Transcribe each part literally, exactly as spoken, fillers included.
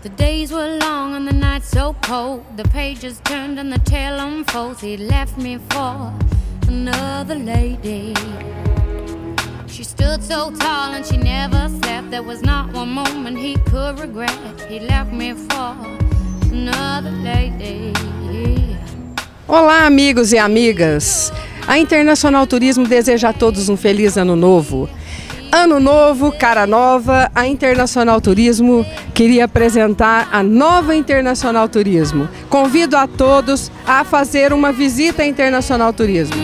The days were long and the nights so cold. The pages turned and the tale unfolds. He left me for another lady. She stood so tall and she never slept. There was not one moment he could regret. He left me for another lady. Olá, amigos e amigas. A Internacional Turismo deseja a todos um feliz ano novo. Ano novo, cara nova. A Internacional Turismo queria apresentar a nova Internacional Turismo. Convido a todos a fazer uma visita à Internacional Turismo.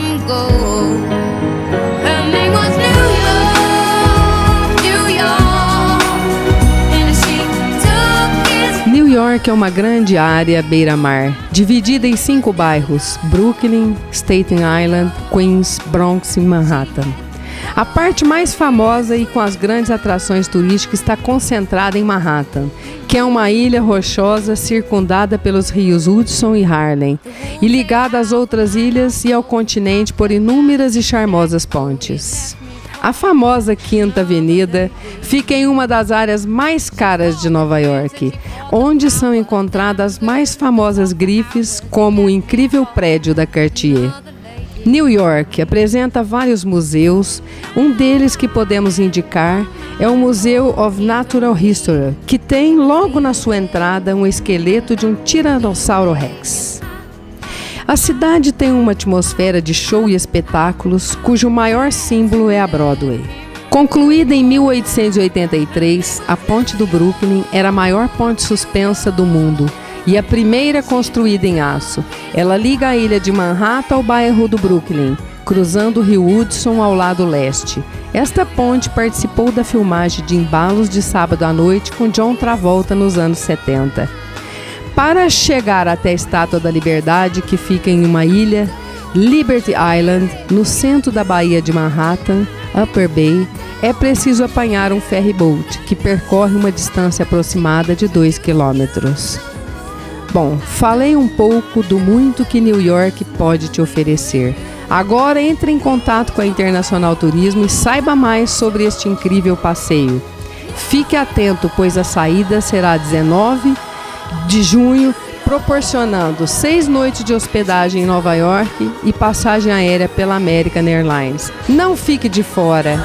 New York é uma grande área beira-mar, dividida em cinco bairros: Brooklyn, Staten Island, Queens, Bronx e Manhattan. A parte mais famosa e com as grandes atrações turísticas está concentrada em Manhattan, que é uma ilha rochosa circundada pelos rios Hudson e Harlem, e ligada às outras ilhas e ao continente por inúmeras e charmosas pontes. A famosa Quinta Avenida fica em uma das áreas mais caras de Nova York, onde são encontradas as mais famosas grifes, como o incrível prédio da Cartier. New York apresenta vários museus. Um deles que podemos indicar é o Museu of Natural History, que tem logo na sua entrada um esqueleto de um Tiranossauro Rex. A cidade tem uma atmosfera de show e espetáculos, cujo maior símbolo é a Broadway. Concluída em mil oitocentos e oitenta e três, a Ponte do Brooklyn era a maior ponte suspensa do mundo e a primeira construída em aço. Ela liga a ilha de Manhattan ao bairro do Brooklyn, cruzando o rio Hudson ao lado leste. Esta ponte participou da filmagem de Embalos de Sábado à Noite com John Travolta nos anos setenta. Para chegar até a Estátua da Liberdade, que fica em uma ilha, Liberty Island, no centro da Baía de Manhattan, Upper Bay, é preciso apanhar um ferry boat, que percorre uma distância aproximada de dois quilômetros. Bom, falei um pouco do muito que New York pode te oferecer. Agora entre em contato com a Internacional Turismo e saiba mais sobre este incrível passeio. Fique atento, pois a saída será dezenove de junho, proporcionando seis noites de hospedagem em Nova York e passagem aérea pela American Airlines. Não fique de fora!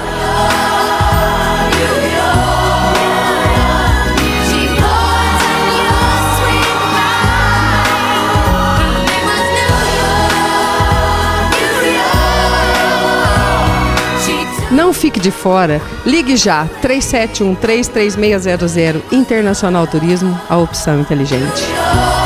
Não fique de fora, ligue já, três sete um três, três seis zero zero, Internacional Turismo, a opção inteligente.